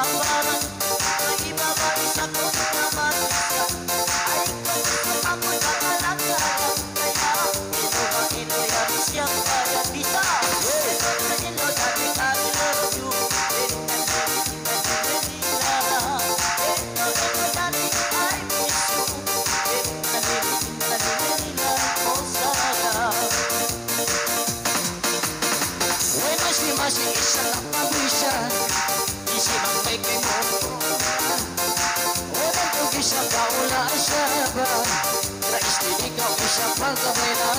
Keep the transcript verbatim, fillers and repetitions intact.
parang iba ba isa ko naman isa ay kung ako nakalaga kaya ito ba inoyan siyang paradisa ito na ino dati I love you ito na ino dati I miss you ito na ino ko sana when I see my isa lang pabisa isibang may kay mo walang pag-isa ka wala siya ba na istili ka isa pang kamay na